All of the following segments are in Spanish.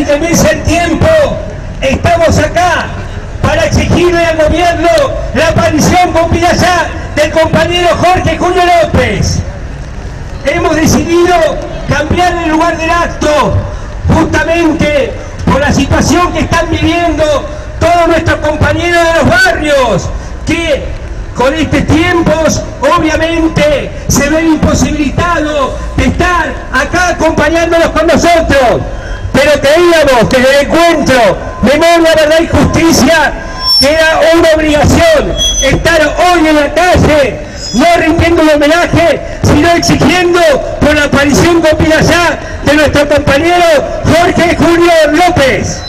que mece el tiempo, estamos acá para exigirle al gobierno la aparición con vida ya del compañero Jorge Julio López. Hemos decidido cambiar el lugar del acto justamente por la situación que están viviendo todos nuestros compañeros de los barrios, que con estos tiempos obviamente se ven imposibilitados de estar acá acompañándonos con nosotros. Pero creíamos que en el encuentro Memoria, Verdad y Justicia era una obligación estar hoy en la calle, no rindiendo un homenaje, sino exigiendo por la aparición con vida ya de nuestro compañero Jorge Julio López.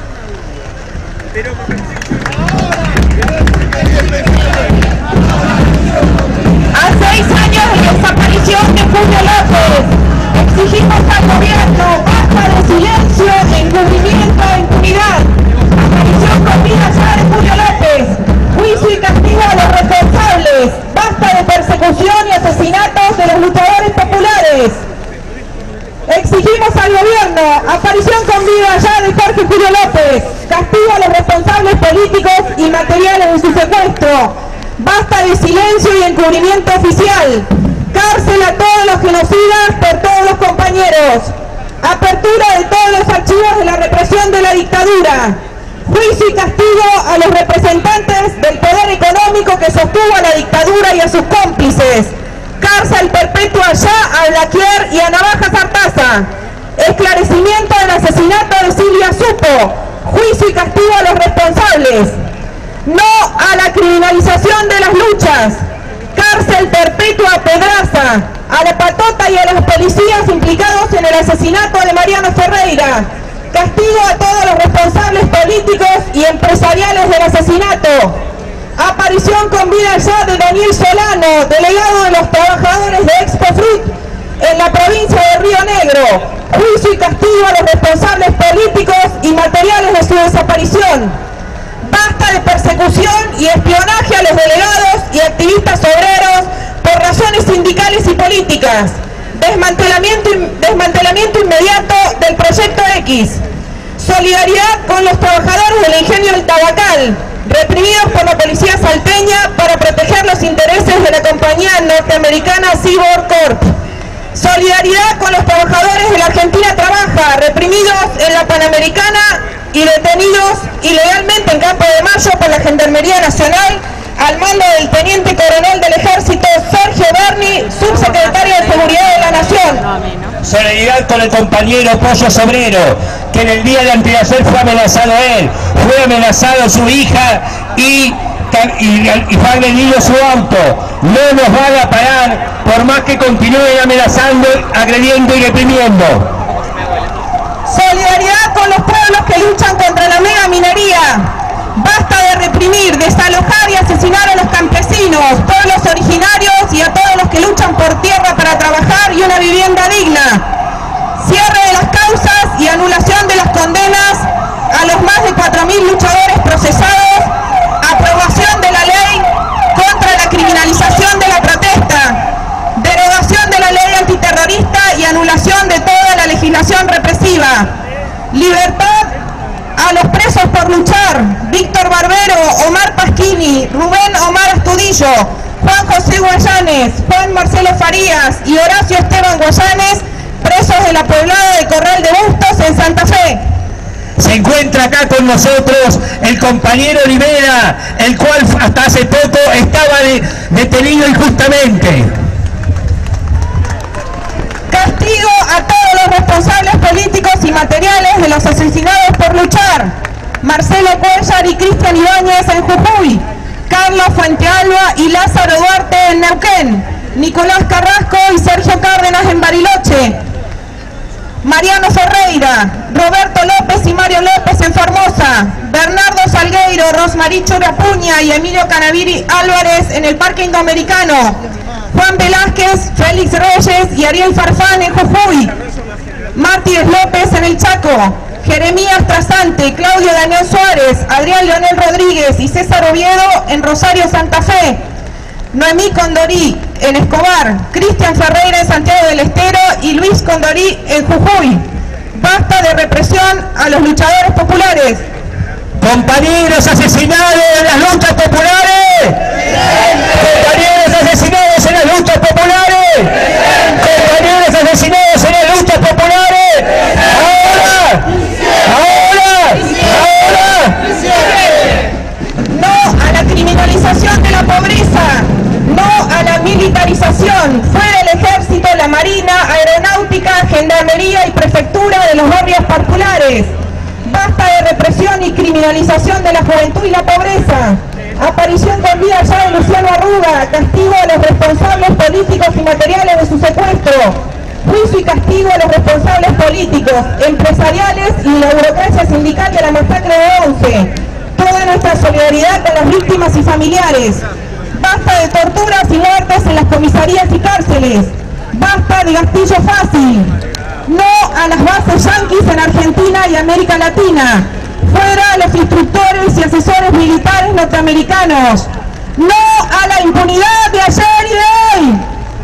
A 6 años de desaparición de Julio López, exigimos al gobierno basta de silencio, encubrimiento e impunidad. Aparición con vida ya de Julio López, juicio y castigo a los responsables, basta de persecución y asesinatos de los luchadores populares. Exigimos al gobierno aparición con vida ya de Jorge Julio López, castigo a los responsables políticos y materiales de su secuestro, basta de silencio y encubrimiento oficial, cárcel a todos los genocidas por todos los compañeros, apertura de todos los archivos de la represión de la dictadura, juicio y castigo a los representantes del poder económico que sostuvo a la dictadura y a sus cómplices, cárcel perpetua ya a Blaquier y a Navajas Artaza, esclarecimiento del asesinato de Silvia Supo, juicio y castigo a los responsables, no a la criminalización de las luchas, cárcel perpetua a Pedraza, a la Patota y a los policías implicados en el asesinato de Mariano Ferreira, castigo a todos los responsables políticos y empresariales del asesinato, aparición con vida ya de Daniel Solano, delegado de los trabajadores de Expofruit en la provincia de Río Negro, juicio y castigo a los responsables políticos y materiales de su desaparición, basta de persecución y espionaje a los delegados y activistas obreros por razones sindicales y políticas, desmantelamiento inmediato del Proyecto X, solidaridad con los trabajadores del ingenio del Tabacal, reprimidos por la policía salteña para proteger los intereses de la compañía norteamericana Seaboard Corp. Solidaridad con los trabajadores de la Argentina Trabaja, reprimidos en la Panamericana y detenidos ilegalmente en Campo de Mayo por la Gendarmería Nacional al mando del Teniente Coronel del Ejército Sergio Berni, subsecretario de Seguridad de la Nación. Solidaridad con el compañero Pollo Sobrero, que en el día de anteayer fue amenazado él, fue amenazado su hija y fue agredido su auto. No nos van a parar por más que continúen amenazando, agrediendo y reprimiendo. Solidaridad con los pueblos que luchan contra la mega minería. Basta de reprimir, desalojar y asesinar a los campesinos, pueblos originarios y a todos los que luchan por tierra para trabajar y una vivienda digna. Cierre de las causas y anulación de las condenas a los más de 4.000 luchadores procesados. Aprobación de la ley contra la criminalización de la protesta. Derogación de la ley antiterrorista y anulación de toda la legislación represiva. Libertad a los presos por luchar, Víctor Barbero, Omar Pasquini, Rubén Omar Astudillo, Juan José Guayanes, Juan Marcelo Farías y Horacio Esteban Guayanes, presos de la poblada de Corral de Bustos en Santa Fe. Se encuentra acá con nosotros el compañero Olivera, el cual hasta hace poco estaba detenido injustamente. Castigo a todos los responsables políticos y materiales de los asesinados por luchar. Marcelo Cuellar y Cristian Ibáñez en Jujuy, Carlos Fuentealba y Lázaro Duarte en Neuquén, Nicolás Carrasco y Sergio Cárdenas en Bariloche, Mariano Ferreira, Roberto López y Mario López en Formosa, Bernardo Salgueiro, Rosmarí Chorapuña y Emilio Canaviri Álvarez en el Parque Indoamericano, Juan Velázquez, Félix Reyes y Ariel Farfán en Jujuy, Mártires López en el Chaco, Jeremías Trasante, Claudio Daniel Suárez, Adrián Leonel Rodríguez y César Oviedo en Rosario, Santa Fe, Noemí Condorí en Escobar, Cristian Ferreira en Santiago del Estero y Luis Condorí en Jujuy. Basta de represión reparación a los luchadores populares. Compañeros asesinados en las luchas populares. Compañeros asesinados en las luchas populares. Compañeros asesinados en las luchas populares. Ahora. No a la criminalización de la pobreza. No a la militarización. Fuera el ejército, la marina, aeronáutica, gendarmería y prefectura de los barrios populares. Basta de represión y criminalización de la juventud y la pobreza. Aparición con vida ya de Luciano Arruga. Castigo a los responsables políticos y materiales de su secuestro. Juicio y castigo a los responsables políticos, empresariales y la burocracia sindical de la masacre de Once. Toda nuestra solidaridad con las víctimas y familiares. Basta de torturas y muertes en las comisarías y cárceles. Basta de gatillo fácil. No a las bases yanquis en Argentina y América Latina. Fuera los instructores y asesores militares norteamericanos. No a la impunidad de ayer y de hoy.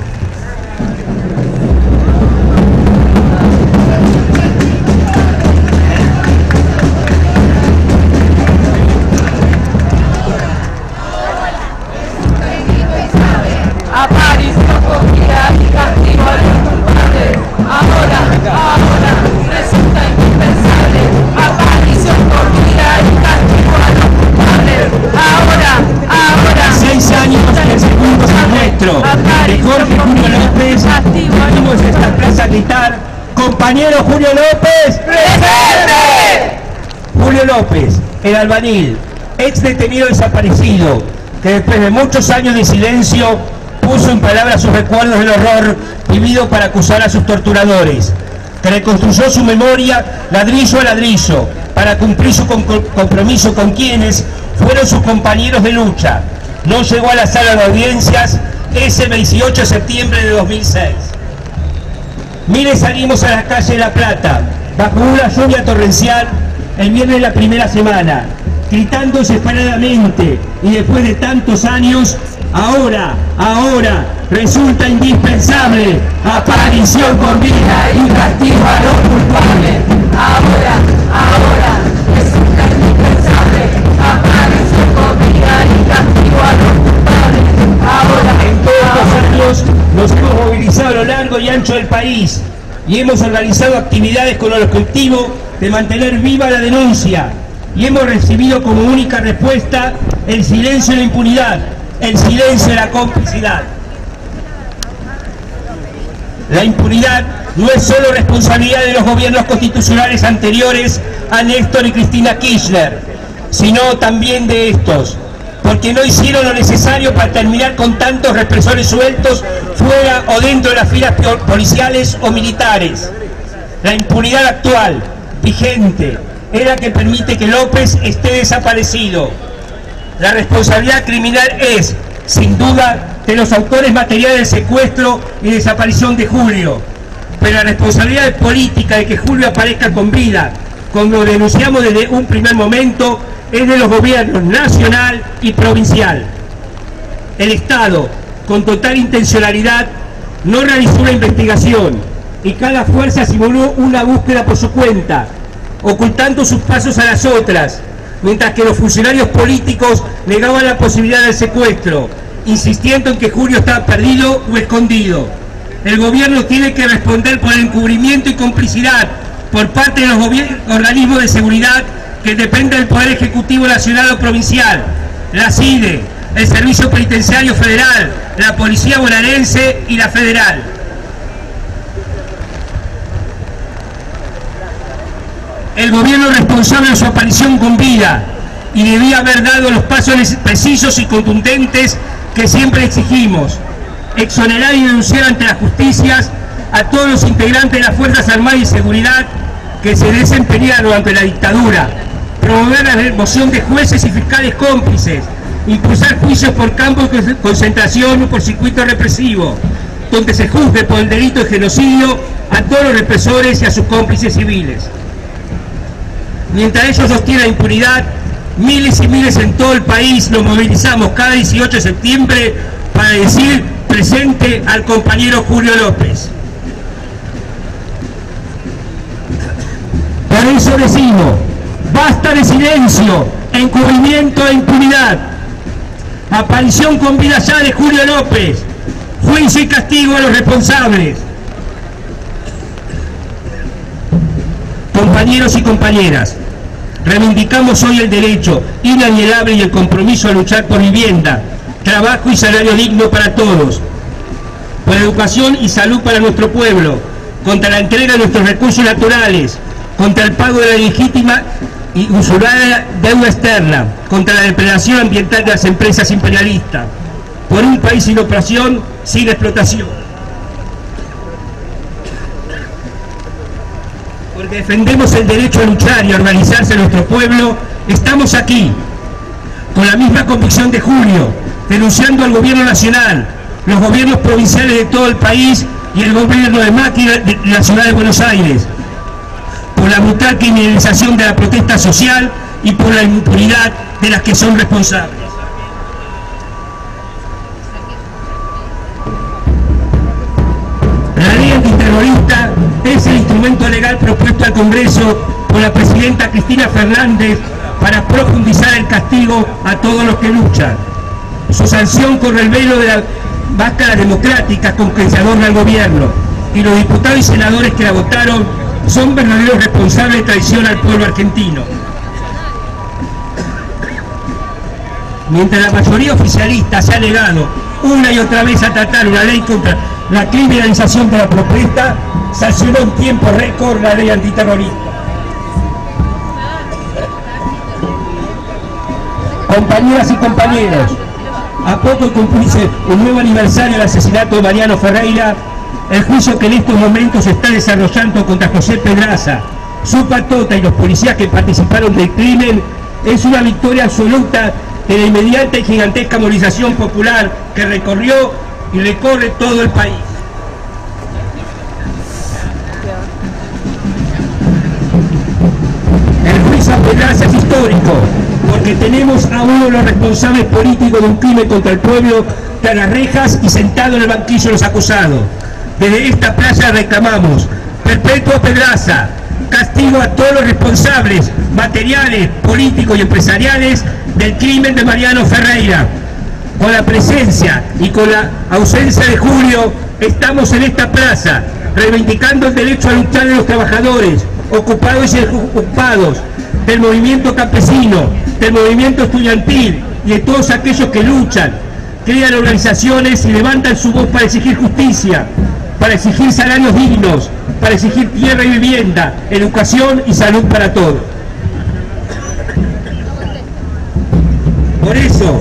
Aparición con vida y castigo a los culpables. Ahora resulta indispensable. Aparición con vida y castigo a los culpables. Ahora. 6 años del segundo secuestro de Jorge Julio López. Venimos a esta plaza a gritar: compañero Julio López, ¡presente! Julio López, el albanil, ex detenido desaparecido, que después de muchos años de silencio puso en palabras sus recuerdos del horror vivido para acusar a sus torturadores, que reconstruyó su memoria ladrillo a ladrillo para cumplir su compromiso con quienes fueron sus compañeros de lucha. No llegó a la sala de audiencias ese 18 de septiembre de 2006. Miles salimos a la calle de La Plata, bajo una lluvia torrencial, el viernes de la primera semana, gritando desesperadamente, y después de tantos años, ahora, resulta indispensable. Aparición con vida y castigo a los culpables. Ahora, resulta indispensable. Aparición con vida y castigo a los culpables. En todos estos años nos hemos movilizado a lo largo y ancho del país y hemos organizado actividades con el objetivo de mantener viva la denuncia, y hemos recibido como única respuesta el silencio de la impunidad, el silencio de la complicidad. La impunidad no es solo responsabilidad de los gobiernos constitucionales anteriores a Néstor y Cristina Kirchner, sino también de estos, porque no hicieron lo necesario para terminar con tantos represores sueltos fuera o dentro de las filas policiales o militares. La impunidad actual, vigente, es la que permite que López esté desaparecido. La responsabilidad criminal es, sin duda, de los autores materiales del secuestro y desaparición de Julio. Pero la responsabilidad política de que Julio aparezca con vida, como denunciamos desde un primer momento, es de los gobiernos nacional y provincial. El Estado, con total intencionalidad, no realizó una investigación y cada fuerza simuló una búsqueda por su cuenta, ocultando sus pasos a las otras, mientras que los funcionarios políticos negaban la posibilidad del secuestro, insistiendo en que Julio estaba perdido o escondido. El gobierno tiene que responder por el encubrimiento y complicidad por parte de los organismos de seguridad que dependen del Poder Ejecutivo Nacional o Provincial, la CIDE, el Servicio Penitenciario Federal, la Policía Bonaerense y la Federal. El gobierno responsable de su aparición con vida y debía haber dado los pasos precisos y contundentes que siempre exigimos: exonerar y denunciar ante las justicias a todos los integrantes de las Fuerzas Armadas y Seguridad que se desempeñaron durante la dictadura, promover la remoción de jueces y fiscales cómplices, impulsar juicios por campos de concentración o por circuito represivo, donde se juzgue por el delito de genocidio a todos los represores y a sus cómplices civiles. Mientras ellos sostienen la impunidad, miles y miles en todo el país nos movilizamos cada 18 de septiembre para decir presente al compañero Julio López. Por eso eso decimos, basta de silencio, encubrimiento e impunidad. Aparición con vida ya de Julio López, juicio y castigo a los responsables. Compañeros y compañeras, reivindicamos hoy el derecho inalienable y el compromiso a luchar por vivienda, trabajo y salario digno para todos, por educación y salud para nuestro pueblo, contra la entrega de nuestros recursos naturales, contra el pago de la legítima y usurada deuda externa, contra la depredación ambiental de las empresas imperialistas, por un país sin opresión, sin explotación. Porque defendemos el derecho a luchar y a organizarse en nuestro pueblo, estamos aquí, con la misma convicción de Julio, denunciando al gobierno nacional, los gobiernos provinciales de todo el país y el gobierno de Macri de la ciudad de Buenos Aires, por la brutal criminalización de la protesta social y por la impunidad de las que son responsables. La ley antiterrorista es el instrumento legal propuesto al Congreso por la presidenta Cristina Fernández para profundizar el castigo a todos los que luchan. Su sanción corre el velo de la máscara democrática con que se adorna el gobierno, y los diputados y senadores que la votaron son verdaderos responsables de traición al pueblo argentino. Mientras la mayoría oficialista se ha negado una y otra vez a tratar una ley contra la criminalización de la protesta, sancionó en tiempo récord la ley antiterrorista. Compañeras y compañeros, a poco de cumplirse un nuevo aniversario del asesinato de Mariano Ferreira, el juicio que en estos momentos se está desarrollando contra José Pedraza, su patota y los policías que participaron del crimen es una victoria absoluta de la inmediata y gigantesca movilización popular que recorrió y recorre todo el país. El juicio a Pedraza es histórico, porque tenemos a uno de los responsables políticos de un crimen contra el pueblo tras las rejas y sentado en el banquillo de los acusados. Desde esta playa reclamamos perpetuo a Pedraza, castigo a todos los responsables materiales, políticos y empresariales del crimen de Mariano Ferreira. Con la presencia y con la ausencia de Julio, estamos en esta plaza reivindicando el derecho a luchar de los trabajadores, ocupados y desocupados, del movimiento campesino, del movimiento estudiantil y de todos aquellos que luchan, crean organizaciones y levantan su voz para exigir justicia, para exigir salarios dignos, para exigir tierra y vivienda, educación y salud para todos. Por eso,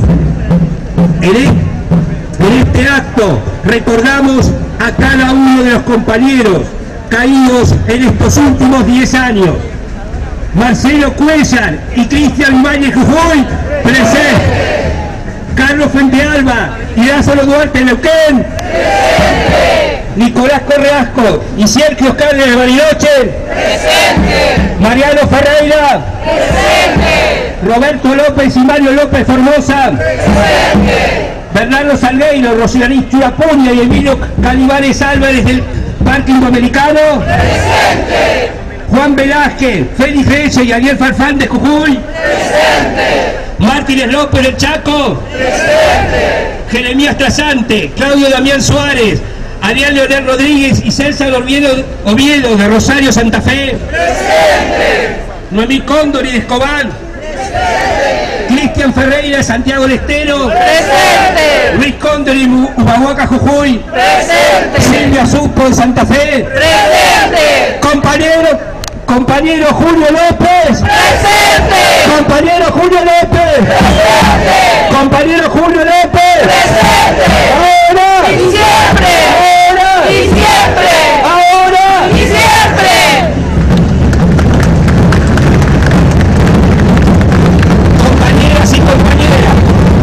en este acto recordamos a cada uno de los compañeros caídos en estos últimos 10 años. Marcelo Cuellar y Cristian Ibáñez Jujuy, presente. Carlos Fuentealba y Lázaro Duarte Neuquén, presente. Nicolás Correasco y Sergio Carles de Bariloche, presente. Mariano Ferreira, presente. Roberto López y Mario López Formosa, presente. Bernardo Salgueiro, Rosinarín Churapuña y Emilio Calibares Álvarez del Parque Indoamericano, presente. Juan Velázquez, Félix Reyes y Ariel Farfán de Jujuy, presente. Martínez López del Chaco, presente. Jeremías Trasante, Claudio Damián Suárez, Adrián Leonel Rodríguez y César Oviedo de Rosario Santa Fe, presente. Noemí Cóndor y de Escobar, presente. Cristian Ferreira de Santiago del Estero, presente. Luis Cóndor y Humahuaca Jujuy, presente. Silvia Supo de Santa Fe, presente. Compañero Julio López, presente. Compañero Julio López, presente. Compañero Julio López, presente. Ahora y siempre. Ahora y siempre. Ahora y siempre. Compañeras y compañeras,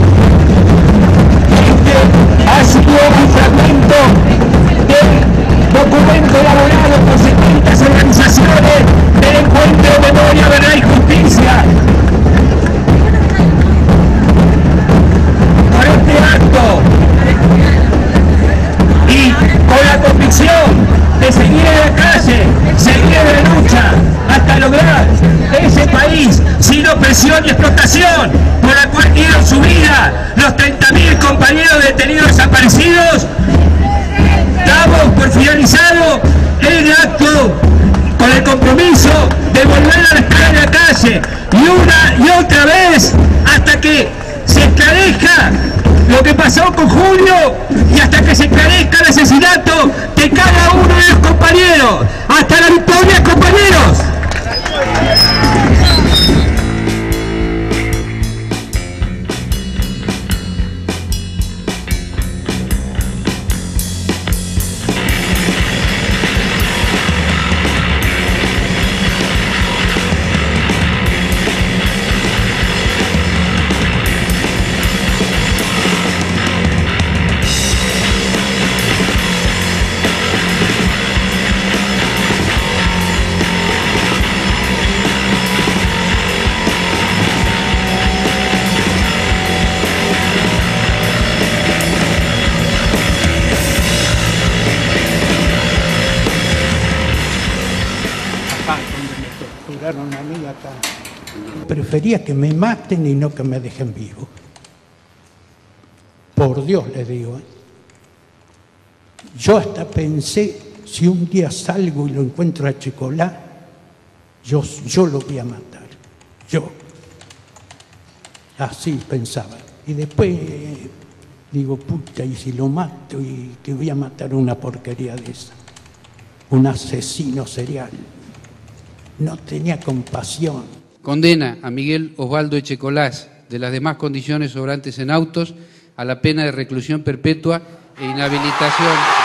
este ha sido un fragmento del documento elaborado por 70 organizaciones del encuentro Memoria, Verdad y Justicia. Por este acto y opresión y explotación por la cual dieron su vida los 30.000 compañeros detenidos desaparecidos, damos por finalizado el acto con el compromiso de volver a estar en la calle y una y otra vez hasta que se esclarezca lo que pasó con Julio y hasta que se esclarezca el asesinato de cada uno de los compañeros. ¡Hasta la victoria, compañeros! A mí acá. Prefería que me maten y no que me dejen vivo. Por Dios le digo. Yo hasta pensé, si un día salgo y lo encuentro a Checolás, yo lo voy a matar. Yo. Así pensaba. Y después digo, puta, y si lo mato y que voy a matar una porquería de esa. Un asesino serial. No tenía compasión. Condena a Miguel Osvaldo Echecolás, de las demás condiciones sobrantes en autos, a la pena de reclusión perpetua e inhabilitación